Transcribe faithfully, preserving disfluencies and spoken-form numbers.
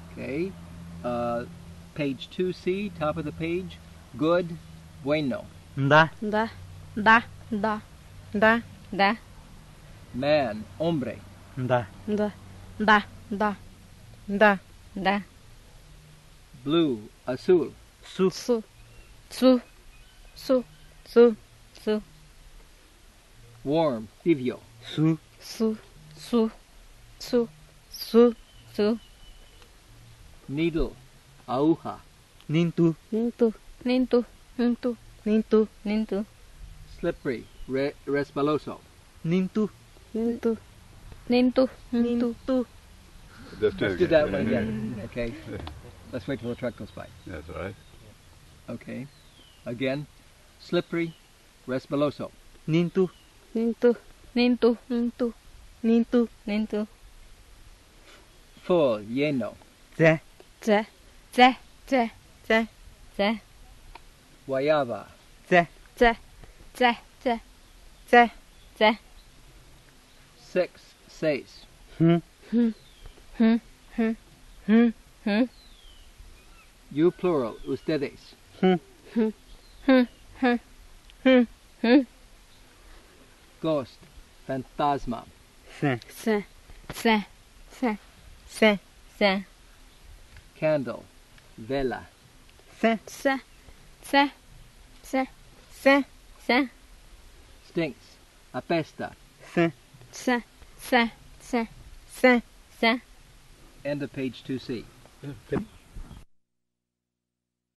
Okay. Uh, page two C, top of the page. Good, bueno. Da. Da. Da. Da. Da. Da. Man, hombre. Da. Da. Da. Da. Da. Da. Blue, azul. Su. Su. Su. Su. Su. Su. Warm, tibio. Su. Su. Su. Su. Su. Su. Needle, aguja. Nintu. Nintu. Nintu. Nintu. Nintu. Nintu. Slippery, re resbaloso. Nintu. Nintu. Nintu. Nintu. Nintu. Just Let's do that one again. Okay. Let's wait till the truck goes by. That's all right. Okay. Again. Slippery, resbaloso. Nintu. Nintu. Nintu. Nintu. Nintu. Nintu. Full, lleno. Ze. Ze. Ze. Ze. Ze. Ze. Guayaba. Ze. Ze. Ze. Ze. Ze. Ze. Six, seis. Hmm. Hmm. Hmm. Hmm. Hmm. Hmm. You plural, ustedes. Hmm. Hmm. Hmm. Hmm. Hmm. Hmm. Ghost, fantasma. Se. Se. Se. Se. Se. Se. Candle, vela. Se. Se. Se. Se. Se. Se. Stinks, apesta. Se. Se. Se. Se. Se. Se. End of page two C. Yeah.